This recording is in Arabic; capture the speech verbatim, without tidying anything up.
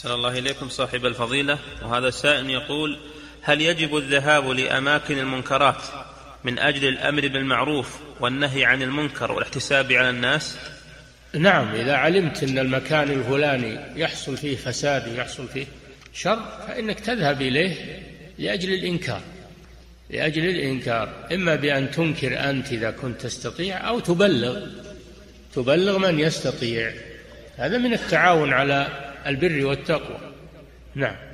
أحسن الله إليكم صاحب الفضيلة. وهذا سائل يقول: هل يجب الذهاب لأماكن المنكرات من أجل الأمر بالمعروف والنهي عن المنكر والاحتساب على الناس؟ نعم، إذا علمت أن المكان الفلاني يحصل فيه فساد يحصل فيه شر فإنك تذهب إليه لأجل الإنكار لأجل الإنكار إما بأن تنكر أنت إذا كنت تستطيع، أو تبلغ تبلغ من يستطيع. هذا من التعاون على البر والتقوى. نعم.